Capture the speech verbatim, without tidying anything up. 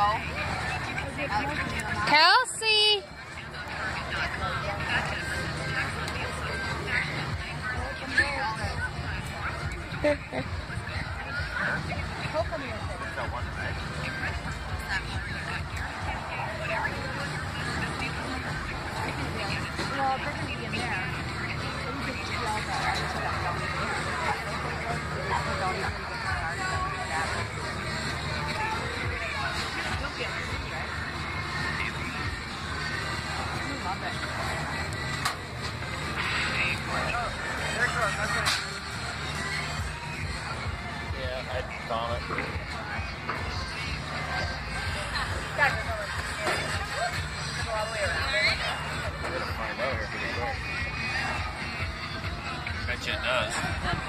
Kelsey! Well, they're going to be in there. You can see all Yeah, I'd vomit. Find out here pretty quick. Bet you it does.